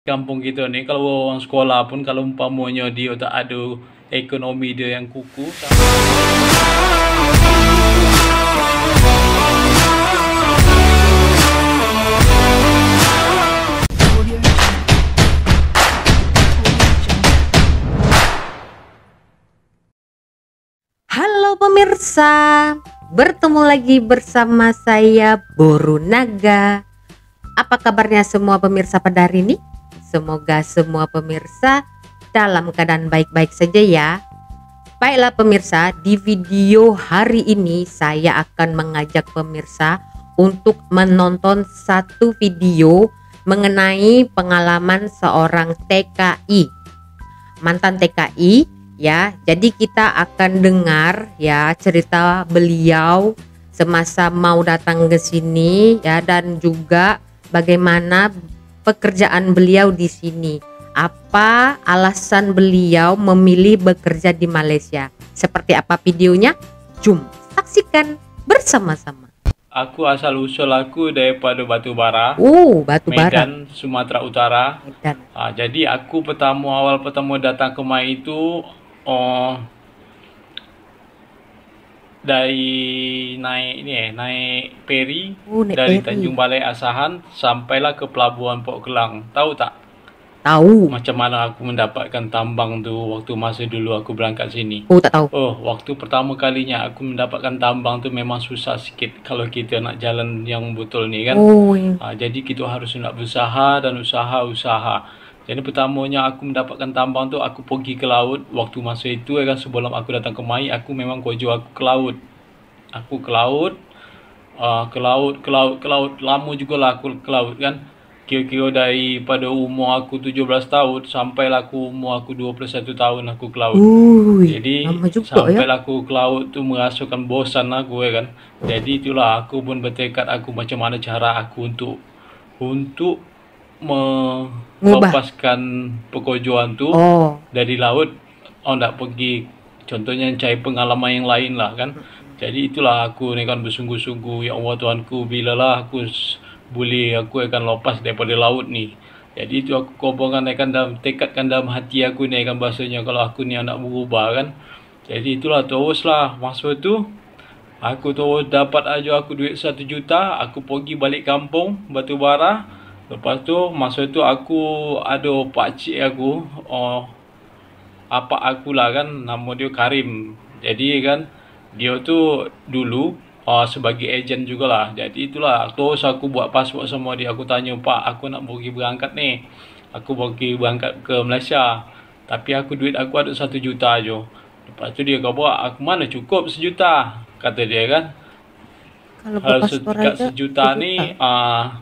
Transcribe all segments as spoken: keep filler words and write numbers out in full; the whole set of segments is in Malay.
Kampung kita ni kalau orang sekolah pun kalau umpamanya dia tak ada ekonomi dia yang kukuh. Halo pemirsa, bertemu lagi bersama saya Boru Naga. Apa kabarnya semua pemirsa pada hari ini? Semoga semua pemirsa dalam keadaan baik-baik saja ya. Baiklah pemirsa, di video hari ini saya akan mengajak pemirsa untuk menonton satu video mengenai pengalaman seorang T K I, mantan T K I ya. Jadi kita akan dengar ya cerita beliau semasa mau datang ke sini ya, dan juga bagaimana pekerjaan beliau di sini. Apa alasan beliau memilih bekerja di Malaysia? Seperti apa videonya? Jom saksikan bersama-sama. Aku asal usul aku daripada Batubara. Oh, Batubara. Medan, Sumatera Utara. Medan. Ha, jadi aku pertama awal pertama datang ke Mai itu oh, dari naik ni eh naik feri Oh, naik dari feri. Tanjung Balai Asahan sampailah ke pelabuhan Port Kelang. Tahu tak Tahu. macam mana aku mendapatkan tambang tu waktu masa dulu aku berangkat sini? Oh, tak tahu. Oh, waktu pertama kalinya aku mendapatkan tambang tu memang susah sikit kalau kita nak jalan yang betul ni kan. Oh, ya. Ha, jadi kita harus nak berusaha dan usaha-usaha. Jadi pertamanya aku mendapatkan tambang tu aku pergi ke laut. Waktu masa itu kan sebelum aku datang ke Mai, aku memang kerja aku ke laut. Aku ke laut, uh, ke laut, ke laut, ke laut. Lama jugalah aku ke laut kan. Kira-kira daripada umur aku tujuh belas tahun sampailah aku umur aku dua puluh satu tahun aku ke laut. Ui, Jadi lama juga sampai ya. aku ke laut tu merasakan bosan aku ya kan. Jadi itulah aku pun bertekad aku macam mana cara aku untuk untuk melepaskan pekerjaan tu Oh. dari laut. Oh, nak pergi contohnya cari pengalaman yang lain lah kan. Jadi itulah aku ni kan bersungguh-sungguh, ya Allah Tuhanku, bilalah aku boleh aku akan lepas daripada laut ni. Jadi itu aku kobarkan akan dalam tekadkan dalam hati aku ni kan bahasanya kalau aku ni nak berubah kan. Jadi itulah teruslah masa tu aku terus dapat aja aku duit satu juta, aku pergi balik kampung Batubara. Lepas tu masa tu aku ada pakcik aku, oh, apa akulah kan, nama dia Karim. Jadi kan dia tu dulu uh, sebagai ejen jugalah. Jadi itulah terus aku buat pasport sama dia. Aku tanya, "Pak, aku nak pergi berangkat ni. Aku pergi berangkat ke Malaysia. Tapi aku duit aku ada satu juta aja." Lepas tu dia kata, "Aku mana cukup sejuta?" Kata dia kan. Kalau buat paspor Kat aja sejuta ni uh,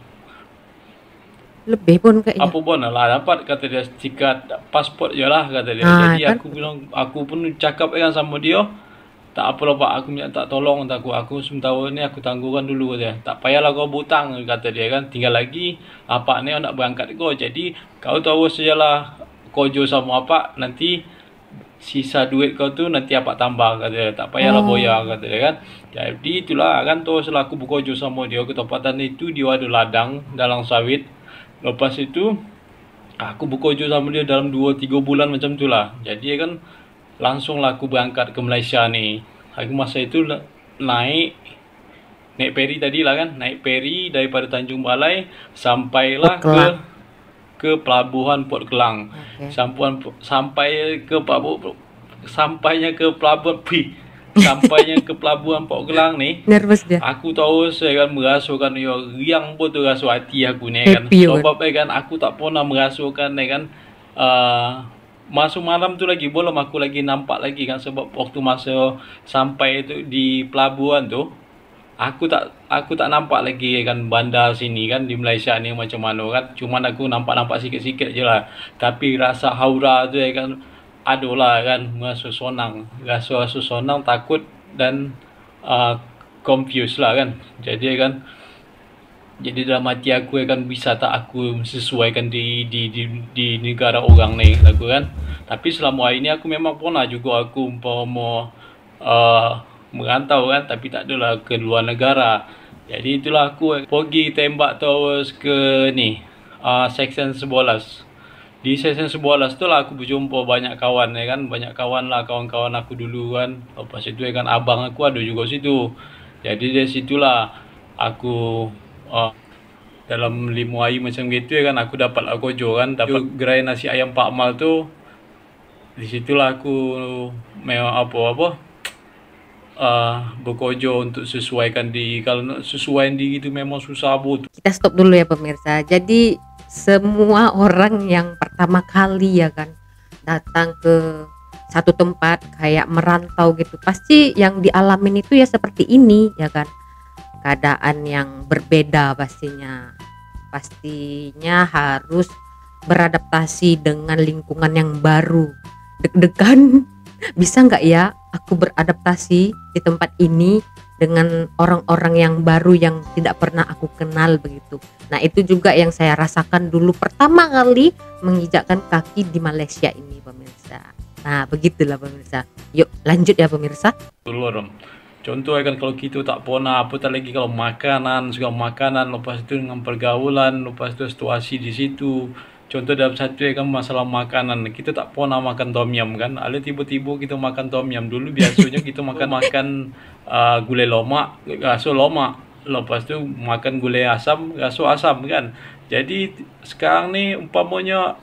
lebih pun kayaknya. apa pun lah dapat, kata dia, setikat pasport je lah kata dia. Ha, Jadi kan? aku bilang, aku pun cakap kan sama dia, tak apalah Pak, aku minta tak tolong tak aku. Aku sementara ni aku tangguhkan dulu dia. Tak payahlah kau butang kata dia kan. Tinggal lagi apa ni nak berangkat kau. Jadi kau tahu sajalah kerja sama apa, nanti sisa duit kau tu nanti apa tambah kata dia. Tak payahlah Oh. boya kata dia kan. Jadi itulah kan teruslah aku bekerja sama dia. Ke tempatan itu dia ada ladang dalam sawit. Lepas itu aku bekerja sama dia dalam dua tiga bulan macam tu lah. Jadi kan langsunglah aku berangkat ke Malaysia ni. Aku masa itu naik naik feri tadi lah kan. Naik feri daripada Tanjung Balai sampailah ke ke pelabuhan Port Kelang. Okay. Sampai sampai ke pelabuhan sampainya ke pelabuhan pi sampainya ke pelabuhan Port Kelang ni. Nervous dia. Aku tahu saya kan merasakan ya riang pun tu rasa hati aku ni kan. Happy Sebab kan aku tak pernah merasakan ni kan uh, masuk malam tu lagi belum aku lagi nampak lagi kan. Sebab waktu masa sampai tu di pelabuhan tu aku tak aku tak nampak lagi kan bandar sini kan di Malaysia ni macam mana kan. Cuma aku nampak-nampak sikit-sikit je lah. Tapi rasa haura tu ya kan adalah kan, rasa sonang, rasa-rasa sonang, takut dan uh, confused lah kan. Jadi kan jadi dalam hati aku kan bisa tak aku sesuaikan di di di, di negara orang ni aku kan. Tapi selama ini aku memang pernah juga aku umpama uh, merantau kan, tapi tak adalah ke luar negara. Jadi itulah aku pergi tembak terus ke ni uh, Section sebelas. Di season sebelas itu lah aku berjumpa banyak kawan ya kan, banyak kawan lah, kawan-kawan aku dulu kan. Lepas itu ya kan abang aku ada juga situ. Jadi dari situlah aku uh, dalam lima hari macam gitu ya kan aku dapat lah gojo kan, dapat gerai nasi ayam Pak Mal tuh. Disitulah aku memang apa-apa uh, berkojo untuk sesuaikan di, kalau nak sesuaikan diri itu memang susah but. Kita stop dulu ya pemirsa. Jadi semua orang yang pertama kali ya kan datang ke satu tempat kayak merantau gitu, pasti yang dialamin itu ya seperti ini ya kan, keadaan yang berbeda pastinya. Pastinya harus beradaptasi dengan lingkungan yang baru. Deg-degan, bisa nggak ya aku beradaptasi di tempat ini dengan orang-orang yang baru yang tidak pernah aku kenal begitu. Nah itu juga yang saya rasakan dulu pertama kali menginjakkan kaki di Malaysia ini pemirsa. Nah begitulah pemirsa. Yuk lanjut ya pemirsa. Dulu contoh ya kan, kalau kita tak pernah apa tak lagi kalau makanan, segala makanan, lepas itu dengan pergaulan, lepas itu situasi di situ. Contoh dalam satu ya kan masalah makanan, kita tak pernah makan tom yum kan, ada tiba-tiba kita makan tom yum. Dulu biasanya kita makan makan uh, gulai lomak, gaso lomak, lepas tu makan gulai asam, gaso asam kan. Jadi sekarang ni umpamanya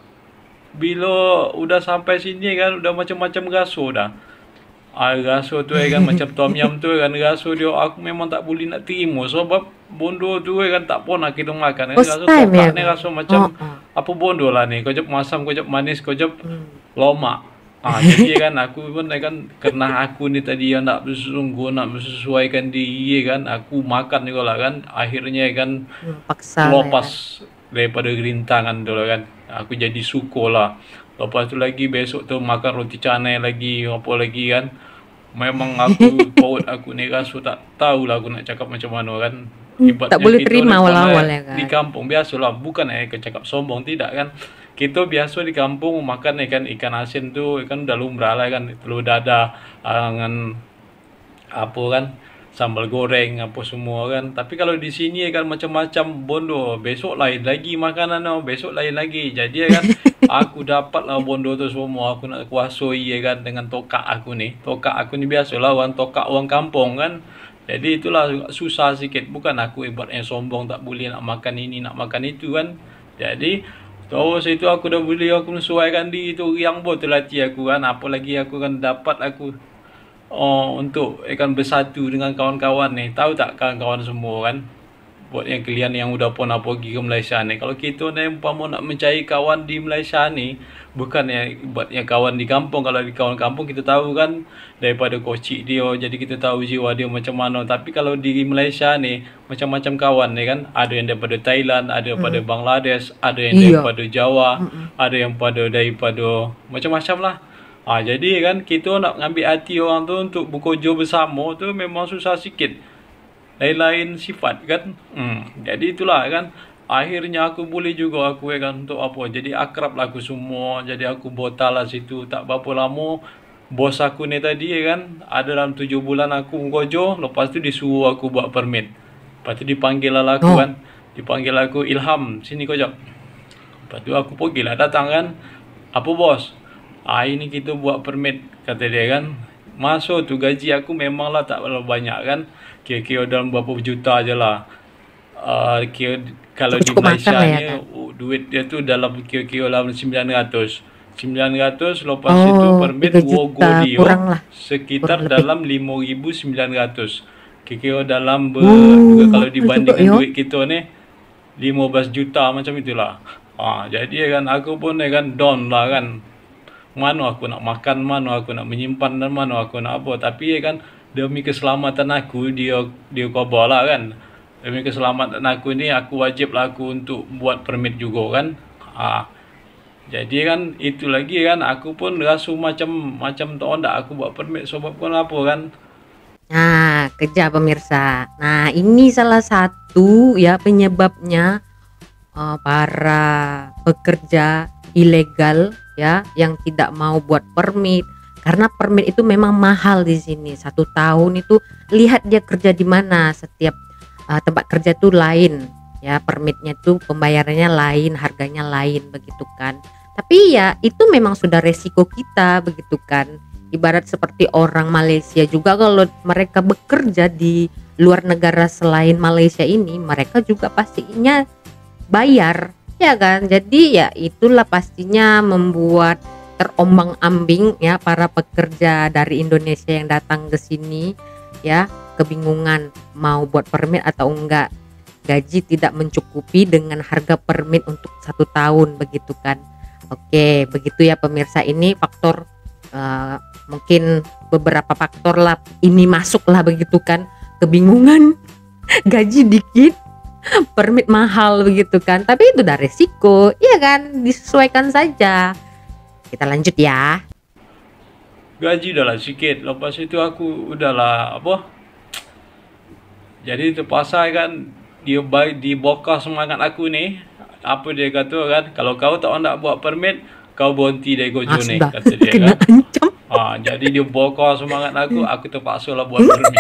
bila udah sampai sini kan udah macam-macam gaso dah. Ah, gaso tu kan macam tom yum tu kan, gaso dia aku memang tak boleh nak terima sebab bondo tu kan tak pernah kita makan kan. Gaso time ya, tokak ni gaso macam oh, oh. apa bondo lah ni, kau jep masam, kau jep manis, kau jep hmm. lomak. Ah jadi kan aku pun kan karena aku ni tadi yang nak bersungguh nak menyesuaikan diri kan, aku makan juga lah kan, akhirnya kan hmm, paksa lepas ya. Daripada gerintangan dulu kan, aku jadi suko lah. Lepas tu lagi besok tu makan roti canai lagi, apa lagi kan. Memang aku paut aku ni rasu tak tahulah aku nak cakap macam mana kan. Ibaratnya tak boleh terima awal-awal ya kan. Di kampung biasalah, bukan eh cakap sombong tidak kan. Kita biasa di kampung makan ikan ikan asin tu ikan udah lumrah lah kan, telur dadah dengan apa kan, sambal goreng apa semua kan. Tapi kalau di sini kan macam-macam bondo, besok lain lagi makanan no, besok lain lagi. Jadi kan aku dapat lah bondo tu semua, aku nak kuasai ya kan dengan tokak aku ni. Tokak aku ni biasalah orang tokak orang kampung kan. Jadi itulah susah sikit, bukan aku ibaratnya sombong tak boleh nak makan ini nak makan itu kan. Jadi terus itu aku dah boleh aku menyesuaikan diri tu, yang buat terlatih aku kan. Apalagi aku kan dapat aku oh, untuk akan bersatu dengan kawan-kawan ni. Tahu tak kawan-kawan semua kan, buat yang kalian yang udah pernah pergi ke Malaysia ni, kalau kita ni umpama nak mencari kawan di Malaysia ni, bukan ya buat yang kawan di kampung. Kalau di kawan kampung kita tahu kan daripada kocik dia, jadi kita tahu jiwa dia macam mana. Tapi kalau di Malaysia ni macam-macam kawan ni kan, ada yang daripada Thailand, ada daripada hmm. Bangladesh, ada yang iya. daripada Jawa, hmm. ada yang pada daripada macam-macam lah. Ah, jadi kan kita nak ngambil hati orang tu untuk bekerja bersama tu memang susah sikit. Lain-lain sifat kan. Hmm. Jadi itulah kan. Akhirnya aku boleh juga aku kan untuk apa. Jadi akrab lah aku semua. Jadi aku botal lah situ. Tak berapa lama bos aku ni tadi kan, ada dalam tujuh bulan aku bekerja. Lepas tu disuruh aku buat permit. Lepas tu dipanggil lah aku oh. kan. Dipanggil aku, Ilham sini kau jap. Lepas tu aku pergi lah datang kan. Apa bos? Ah, ini kita buat permit kata dia kan. Masuk tu gaji aku memanglah tak terlalu banyak kan. Kira-kira dalam berapa juta je lah. Uh, kira, kalau cukup, di Malaysia ni ya, kan? Duit dia tu dalam kira-kira dalam sembilan ratus. sembilan ratus lepas oh, itu permit wogo dia sekitar dalam lima ribu sembilan ratus. Kira-kira dalam ber, uh, juga kalau dibandingkan duit kita ni lima belas juta macam itulah. Ah, jadi kan aku pun kan down lah kan. Mana aku nak makan, mana aku nak menyimpan, dan mana aku nak apa. Tapi kan demi keselamatan aku, dia dia khabar lah kan. Demi keselamatan aku ni, aku wajib lah aku untuk buat permit juga kan. Ha. Jadi kan itu lagi kan, aku pun rasa macam macam tak onda aku buat permit sebab pun apa kan. Nah, kerja pemirsa. Nah, ini salah satu ya penyebabnya uh, para pekerja ilegal ya yang tidak mau buat permit, karena permit itu memang mahal di sini. Satu tahun itu lihat dia kerja di mana, setiap uh, tempat kerja itu lain ya, permitnya itu pembayarannya lain, harganya lain begitu kan. Tapi ya itu memang sudah resiko kita begitu kan. Ibarat seperti orang Malaysia juga, kalau mereka bekerja di luar negara selain Malaysia ini, mereka juga pastinya bayar, ya kan. Jadi ya itulah pastinya membuat terombang-ambing ya para pekerja dari Indonesia yang datang ke sini, ya kebingungan mau buat permit atau enggak. Gaji tidak mencukupi dengan harga permit untuk satu tahun begitu kan. Oke, begitu ya pemirsa, ini faktor uh, mungkin beberapa faktor lah ini masuk lah begitu kan, kebingungan, gaji dikit, permit mahal begitu kan, tapi itu udah resiko, iya kan, disesuaikan saja. Kita lanjut ya. Gaji udahlah sedikit, lepas itu aku udahlah apa, jadi terpaksa kan dia baik dibokah semangat aku nih. Apa dia kata kan, kalau kau tak nak buat permit, kau berhenti dari Gojo ni, kata dia kena kan. ancam. Ha, jadi dia bokar semangat aku, aku terpaksa lah buat permit.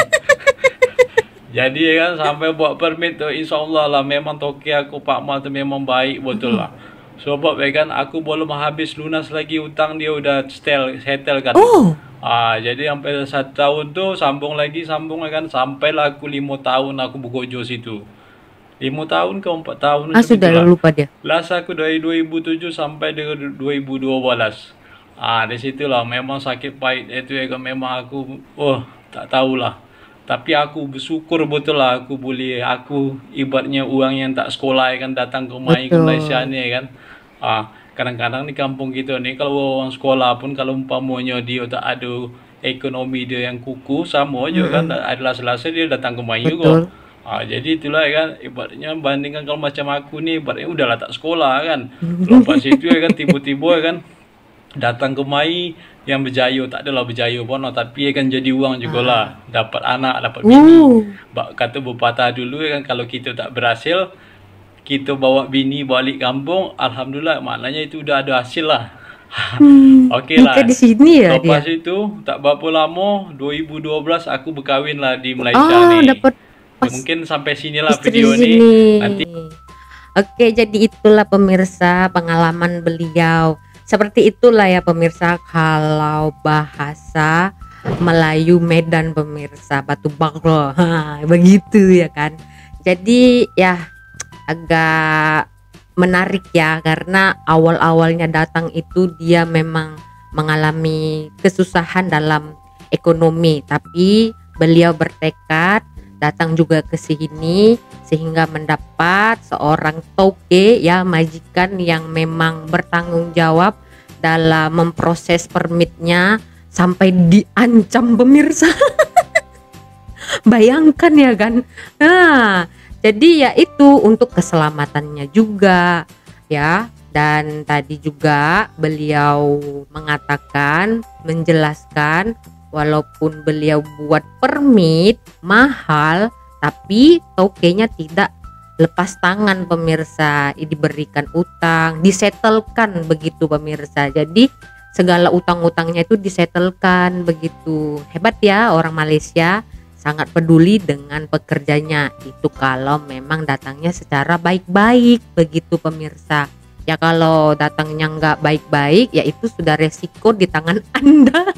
Jadi kan sampai buat permit tu, insyaAllah lah memang toke aku Pak Mal tu memang baik betul lah. Sebab kan aku belum habis lunas lagi hutang dia udah settle, settle kan. Oh. Ah, jadi sampai satu tahun tu sambung lagi, sambung kan, sampailah aku lima tahun aku bergojo situ. Lima tahun ke empat tahun. Ah, sudah lupa dia. Last aku dari dua ribu tujuh sampai dengan dua ribu dua belas. Ah, di situlah memang sakit pahit itu ya kan, memang aku oh tak tahulah. Tapi aku bersyukur betul lah aku boleh, aku ibaratnya orang yang tak sekolah kan datang ke main ke Malaysia ni kan. Ah, kadang-kadang di kampung kita ni kalau orang sekolah pun kalau umpamanya dia tak ada ekonomi dia yang kukuh, sama aja kan, adalah selasa dia datang ke main juga. Ah, jadi itulah kan, ibaratnya bandingkan kalau macam aku ni, ibaratnya udahlah tak sekolah kan. Lepas itu kan tiba-tiba kan datang ke mai yang berjaya, tak adalah berjaya pun, tapi kan jadi uang jugalah, dapat anak, dapat bini. Uh. Kata pepatah dulu kan, kalau kita tak berhasil, kita bawa bini balik kampung, alhamdulillah, maknanya itu udah ada hasil lah. Hmm, Okey lah. Di sini ya lepas dia. itu tak berapa lama, dua ribu dua belas aku berkahwin lah di Malaysia oh, ni. Dapat mungkin sampai sinilah video ni. Nanti. Oke, jadi itulah pemirsa pengalaman beliau. Seperti itulah ya pemirsa kalau bahasa Melayu Medan pemirsa, Batu Bakro. Ha, begitu ya kan. Jadi ya agak menarik ya, karena awal-awalnya datang itu dia memang mengalami kesusahan dalam ekonomi, tapi beliau bertekad datang juga ke sini sehingga mendapat seorang toke ya, majikan yang memang bertanggung jawab dalam memproses permitnya sampai diancam pemirsa. Bayangkan ya kan. Nah, jadi ya itu untuk keselamatannya juga ya. Dan tadi juga beliau mengatakan, menjelaskan walaupun beliau buat permit mahal, tapi tokenya tidak lepas tangan pemirsa, diberikan utang, disetelkan begitu pemirsa. Jadi segala utang-utangnya itu disetelkan begitu. Hebat ya orang Malaysia, sangat peduli dengan pekerjanya itu kalau memang datangnya secara baik-baik begitu pemirsa. Ya kalau datangnya nggak baik-baik ya itu sudah resiko di tangan Anda.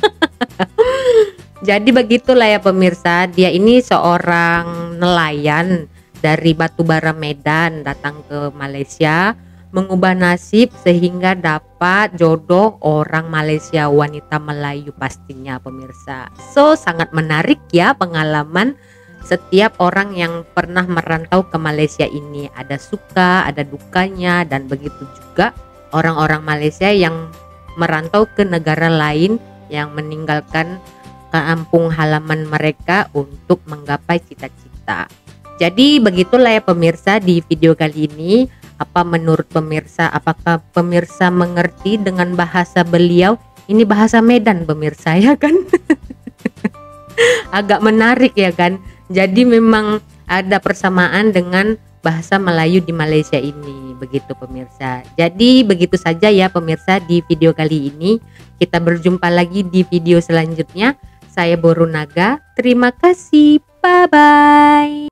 Jadi begitulah ya pemirsa, dia ini seorang nelayan dari Batubara Medan datang ke Malaysia mengubah nasib sehingga dapat jodoh orang Malaysia, wanita Melayu pastinya pemirsa. So sangat menarik ya pengalaman setiap orang yang pernah merantau ke Malaysia ini, ada suka, ada dukanya, dan begitu juga orang-orang Malaysia yang merantau ke negara lain yang meninggalkan kampung halaman mereka untuk menggapai cita-cita. Jadi begitulah ya pemirsa di video kali ini. Apa menurut pemirsa? Apakah pemirsa mengerti dengan bahasa beliau? Ini bahasa Medan pemirsa ya kan? Agak menarik ya kan? Jadi memang ada persamaan dengan bahasa Melayu di Malaysia ini, begitu pemirsa. Jadi begitu saja ya pemirsa di video kali ini. Kita berjumpa lagi di video selanjutnya. Saya Boru Naga. Terima kasih. Bye bye.